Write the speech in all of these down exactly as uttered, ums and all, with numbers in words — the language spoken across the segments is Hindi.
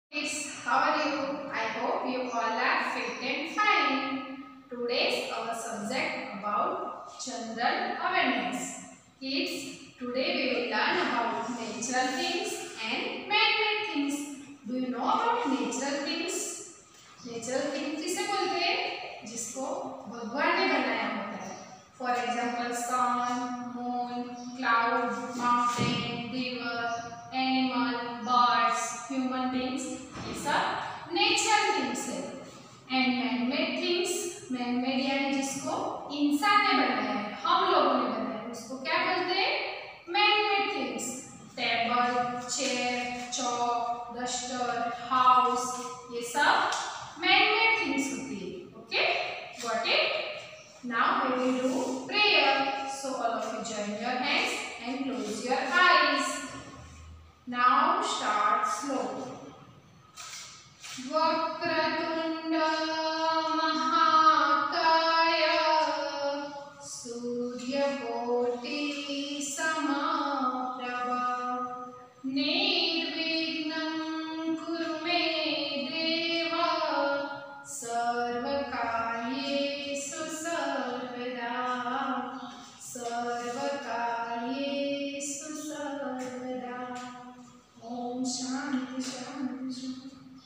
Kids, how are you? I hope you all are fit and fine. Today's our subject about general awareness. Kids, today we will learn about natural things and man-made things. Do you know about natural things? Natural things किसे बोलते हैं? जिसको भगवान ने बनाया होता है. For example, sun, moon, cloud, mountain, river, animal, birds, human beings. ये सब नेचुरल थिंग्स है. एंड मैनमेड थिंग्स, मैनमेड यानी जिसको इंसान ने बनाया है, हम लोगों ने बनाया है, उसको क्या बोलते हैं? Manmade things. Table, chair, chalk, duster, house, ये सब मैनमेड थिंग्स होती है. Okay, got it? Now we will do prayer. So all of you join your hands and close your eyes. Now start slow. Vakratunde Mahakaya Suryakoti Samaprabha Nirvignam Kuru Me Deva Sarvakaryesu Sarvada Sarvakaryesu Sarvada. Om Shanti Shanti Shanti.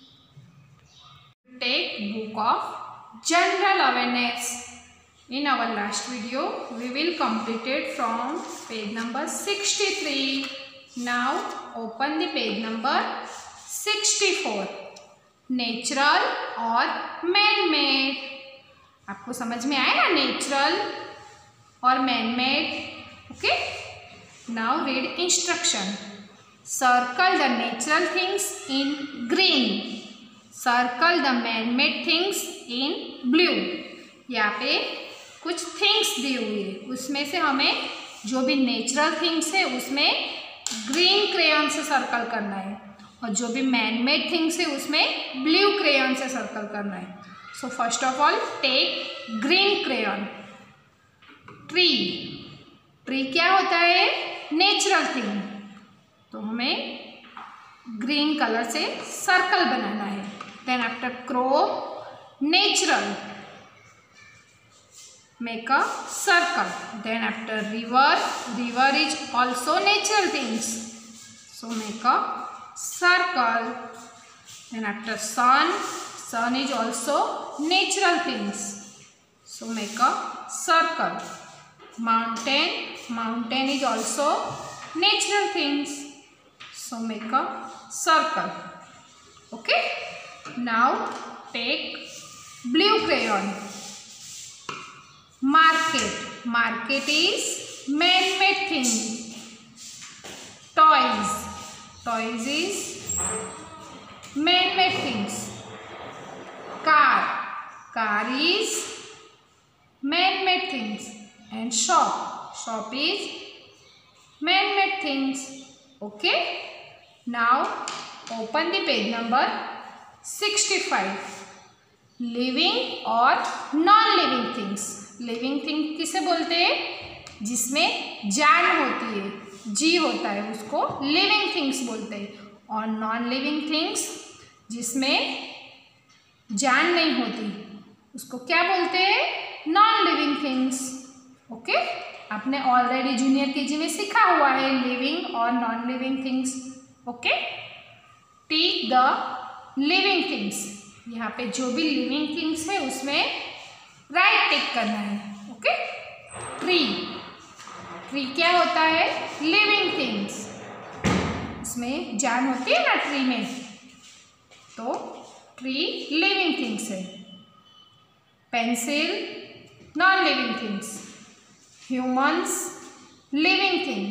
Take book of general awareness. In our last video we will complete it from page number sixty-three. Now open the page number sixty-four. Natural और मैन मेड. आपको समझ में आया ना, नेचुरल और man made. Okay, now read instruction. Circle the natural things in green. Circle the man made things in blue. यहाँ पे कुछ थिंग्स दी हुई है, उसमें से हमें जो भी नेचुरल थिंग्स है उसमें ग्रीन क्रेयॉन से सर्कल करना है, और जो भी मैन मेड थिंग्स है उसमें ब्लू क्रेयॉन से सर्कल करना है. So first of all take green crayon. Tree. Tree क्या होता है? Natural thing. तो हमें ग्रीन कलर से सर्कल बनाना है. Then after crow, natural, make a circle. Then after river, river is also natural things, so make a circle. Then after sun, sun is also natural things, so make a circle. Mountain, mountain is also natural things, so make a circle. Okay. Now take blue crayon. Market. Market is man-made thing. Toys. Toys is man-made things. Car. Car is man-made things. And shop. Shop is man-made things. Okay. Now open the page number sixty-five. Living और non living things. Living thing किसे बोलते हैं? जिसमें जान होती है, जी होता है, उसको लिविंग थिंग्स बोलते हैं. और नॉन लिविंग थिंग्स जिसमें जान नहीं होती, उसको क्या बोलते हैं? Non living things. ओके, आपने ऑलरेडी जूनियर केजी में सीखा हुआ है लिविंग और non living things. Okay, take the living things. यहाँ पे जो भी लिविंग थिंग्स है उसमें राइट टिक करना है. ओके. ट्री. ट्री क्या होता है? Living things. इसमें जान होती है ना ट्री में, तो ट्री लिविंग थिंग्स है. Pencil non living things. Humans living thing.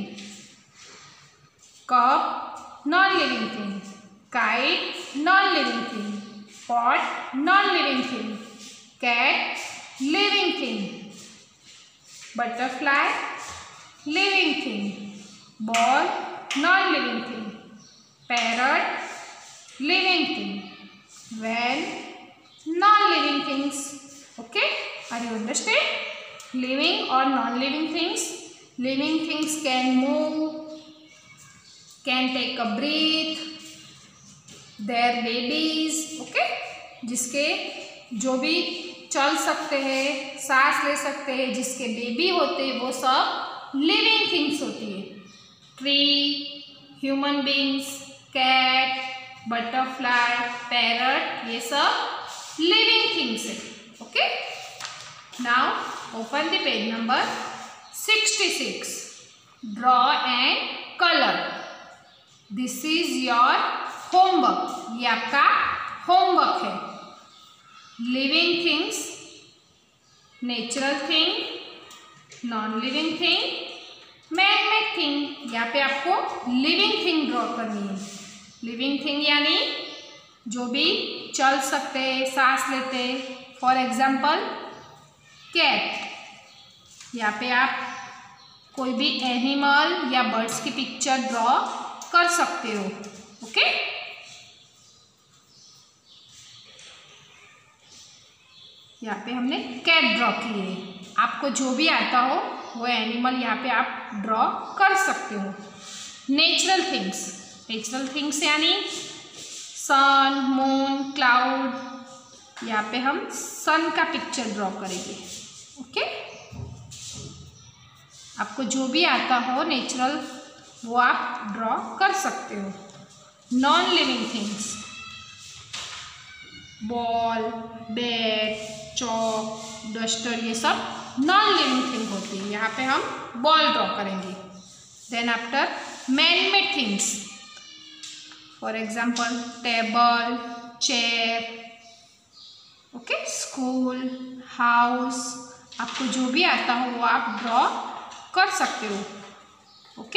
Cup non living thing. Kite, non-living thing. Pot, non-living thing. Cat, living thing. Butterfly, living thing. Ball, non-living thing. Parrot, living thing. Van, non-living things. Okay, are you understand? Living or non-living things. Living things can move, can take a breath. There babies, okay, जिसके जो भी चल सकते हैं, सांस ले सकते हैं, जिसके बेबी होते हैं, वो सब लिविंग थिंग्स होती है। Tree, human beings, cat, butterfly, parrot, ये सब लिविंग थिंग्स है। Okay, now open the page number sixty six. Draw and colour. This is your homework, ये आपका होमवर्क है। Living things, natural thing, non living thing, man made thing. यहाँ पे आपको लिविंग थिंग ड्रॉ करनी है। लिविंग थिंग यानी जो भी चल सकते हैं, सांस लेते हैं। For example cat. यहाँ पे आप कोई भी एनिमल या बर्ड्स की पिक्चर ड्रॉ कर सकते हो। ओके, यहाँ पे हमने कैट ड्रॉ की है। आपको जो भी आता हो वो एनिमल यहाँ पे आप ड्रॉ कर सकते हो। नेचुरल थिंग्स, नेचुरल थिंग्स यानी सन, मून, क्लाउड। यहाँ पे हम सन का पिक्चर ड्रॉ करेंगे। ओके, आपको जो भी आता हो नेचुरल वो आप ड्रॉ कर सकते हो। Non living things, ball, bat, chalk, duster, ये सब नॉन लिविंग थिंग होती है। यहाँ पे हम बॉल ड्रॉ करेंगे। Then after man made things, for example table, chair, okay, school, house. आपको जो भी आता हो वो आप ड्रॉ कर सकते हो। Okay,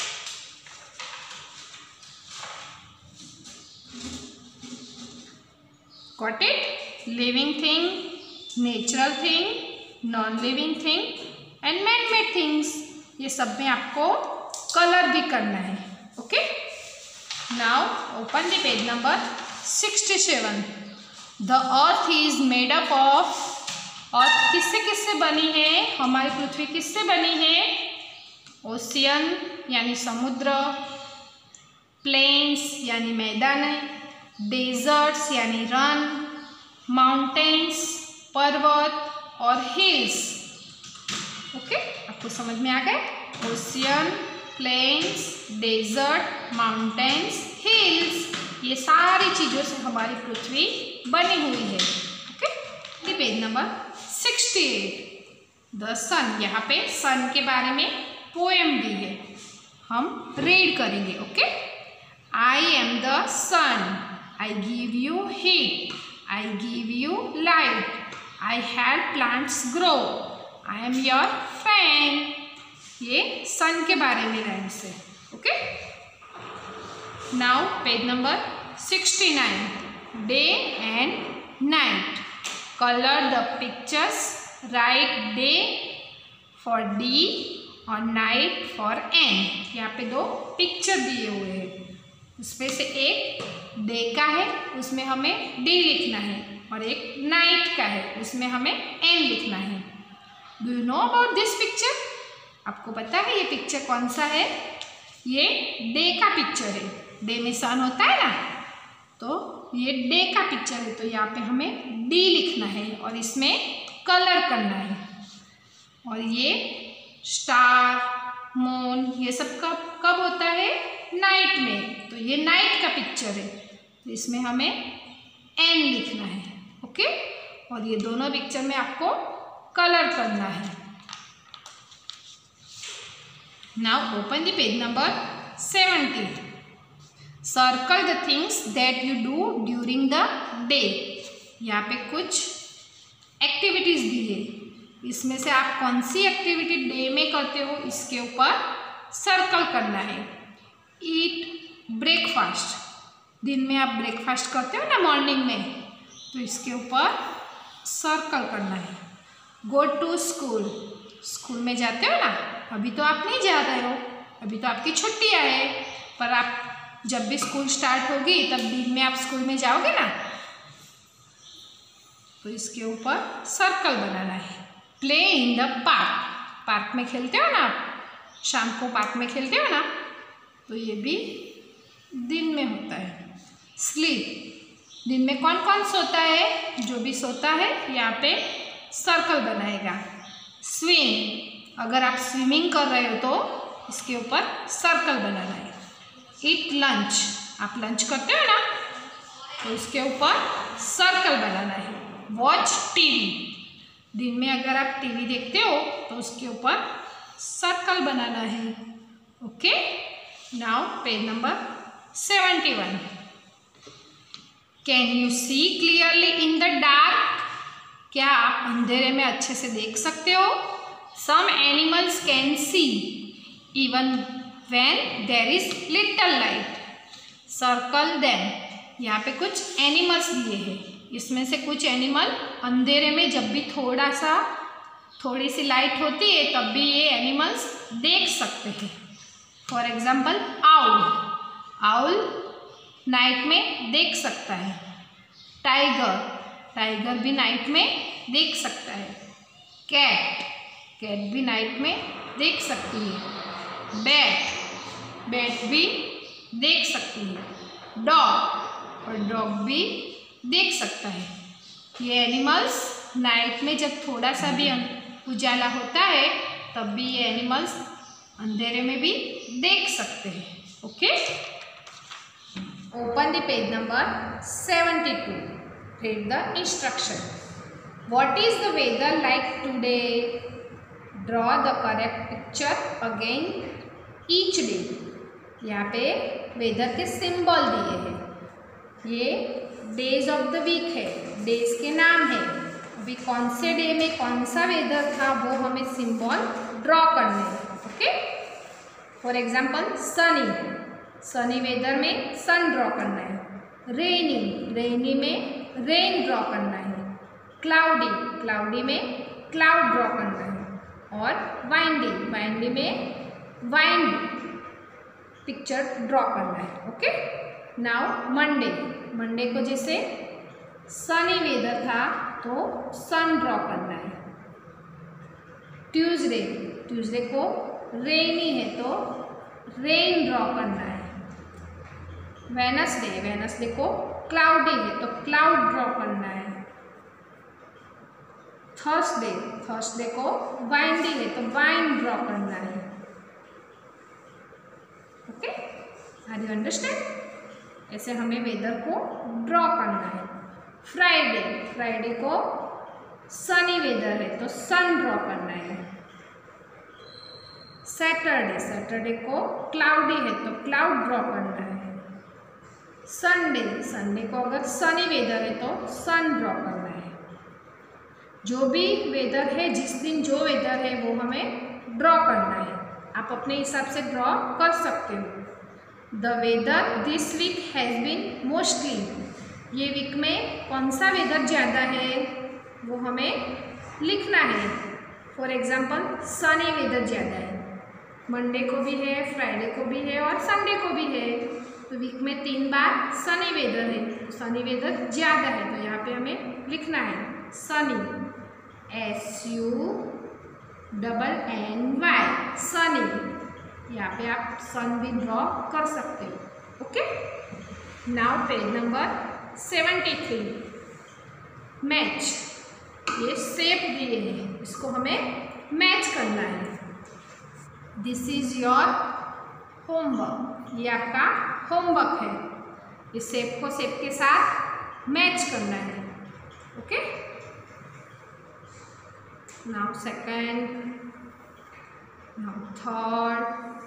got it? Living thing, natural thing, non living thing and man made things. ये सब में आपको कलर भी करना है। Okay, now open the page number sixty seven. The earth is made up of. Earth किससे किससे बनी है? हमारी पृथ्वी किससे बनी है? ओशियन यानी समुद्र, प्लेन्स यानी मैदान, डेजर्ट्स यानी रन, माउंटेन्स पर्वत और हिल्स। ओके, आपको समझ में आ गए? Ocean, plains, desert, mountains, hills, ये सारी चीज़ों से हमारी पृथ्वी बनी हुई है। Okay, page number sixty eight. The sun, यहाँ पे सन के बारे में पोएम दी है, हम रीड करेंगे। Okay, I am the sun, I give you heat, I give you light, I help plants grow, I am your fan. ये सन के बारे में लाइन से। Okay, now page number sixty nine. Day and night, colour the pictures, write day for D और नाइट फॉर एन। यहाँ पे दो पिक्चर दिए हुए हैं, उसमें से एक डे का है, उसमें हमें डी लिखना है, और एक नाइट का है, उसमें हमें एन लिखना है। Do you know about this picture? आपको पता है ये पिक्चर कौन सा है? ये डे का पिक्चर है। डे में सन होता है ना, तो ये डे का पिक्चर है, तो यहाँ पे हमें डी लिखना है और इसमें कलर करना है। और ये स्टार, मून, ये सब कब कब होता है? नाइट में, तो ये नाइट का पिक्चर है, तो इसमें हमें एन लिखना है। ओके, और ये दोनों पिक्चर में आपको कलर करना है। Now open the page number seventy. Circle the things that you do during the day. यहाँ पे कुछ एक्टिविटीज दी है, इसमें से आप कौन सी एक्टिविटी डे में करते हो इसके ऊपर सर्कल करना है। ईट ब्रेकफास्ट, दिन में आप ब्रेकफास्ट करते हो ना मॉर्निंग में, तो इसके ऊपर सर्कल करना है। गो टू स्कूल, स्कूल में जाते हो ना, अभी तो आप नहीं जा रहे हो, अभी तो आपकी छुट्टियाँ है, पर आप जब भी स्कूल स्टार्ट होगी तब दिन में आप स्कूल में जाओगे ना, तो इसके ऊपर सर्कल बनाना है। Play in the park, park में खेलते हो ना आप, शाम को पार्क में खेलते हो ना, तो ये भी दिन में होता है। स्लीप। दिन में कौन कौन सोता है? जो भी सोता है यहाँ पे सर्कल बनाएगा। स्विम, अगर आप स्विमिंग कर रहे हो तो इसके ऊपर सर्कल बनाना है। ईट लंच, आप लंच करते हो ना, तो इसके ऊपर सर्कल बनाना है। वॉच टीवी, दिन में अगर आप टीवी देखते हो तो उसके ऊपर सर्कल बनाना है। Okay, now page number seventy one. Can you see clearly in the dark? क्या आप अंधेरे में अच्छे से देख सकते हो? Some animals can see even when there is little light. Circle them, यहाँ पे कुछ एनिमल्स दिए हैं, इसमें से कुछ एनिमल अंधेरे में जब भी थोड़ा सा थोड़ी सी लाइट होती है तब भी ये एनिमल्स देख सकते हैं। For example owl, owl night में देख सकता है। टाइगर, टाइगर भी नाइट में देख सकता है। कैट, कैट भी नाइट में देख सकती है। बैट, बैट भी देख सकती है। डॉग, और डॉग भी देख सकता है। ये एनिमल्स नाइट में जब थोड़ा सा भी उजाला होता है तब भी ये एनिमल्स अंधेरे में भी देख सकते हैं। Okay, open the page number seventy two, read the instruction. What is the weather like today? Draw the correct picture again each day. यहाँ पे वेदर के सिंबल दिए हैं। ये डेज ऑफ द वीक है, डेज के नाम है। अभी कौन से डे में कौन सा वेदर था वो हमें सिंबल ड्रॉ करने हैं। Okay, for example sunny, sunny weather में सन ड्रॉ करना है। रेनी, रेनी में रेन ड्रॉ करना है। क्लाउडी, क्लाउडी में क्लाउड ड्रॉ करना है। और वाइंडी, वाइंडी में वाइंड पिक्चर ड्रॉ करना है। ओके, नाउ मंडे, मंडे को जैसे सनी वेदर था तो सन ड्रॉ करना है। ट्यूसडे, ट्यूसडे को रेनी है तो रेन ड्रॉ करना है। वेनसडे, वेनसडे को क्लाउडी है तो क्लाउड ड्रॉ करना है। थर्सडे, थर्सडे को वाइंडी है तो वाइंड ड्रॉ करना है। Okay, are you understand? ऐसे हमें वेदर को ड्रॉ करना है। फ्राइडे, फ्राइडे को सनी वेदर है तो सन ड्रॉ करना है। सैटरडे, सैटरडे को क्लाउडी है तो क्लाउड ड्रॉ करना है। संडे, संडे को अगर सनी वेदर है तो सन ड्रॉ करना है। जो भी वेदर है, जिस दिन जो वेदर है वो हमें ड्रॉ करना है। आप अपने हिसाब से ड्रॉ कर सकते हो। The weather this week has been mostly, ये वीक में कौन सा वेदर ज़्यादा है वो हमें लिखना है। फॉर एग्जाम्पल सनी वेदर ज़्यादा है, मंडे को भी है, फ्राइडे को भी है और संडे को भी है। तो वीक में तीन बार सनी वेदर है, तो सनी वेदर ज़्यादा है तो यहाँ पे हमें लिखना है sunny, S U double N Y, sunny. यहाँ पे आप सन भी ड्रॉ कर सकते हो। Okay, now page number seventy three. Match, ये शेप दिए हैं, इसको हमें मैच करना है। दिस इज योर होमवर्क, ये आपका होमवर्क है। इस शेप को शेप के साथ मैच करना है। Okay, now second, now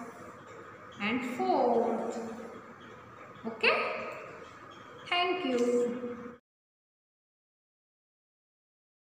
third and fourth. Okay, thank you.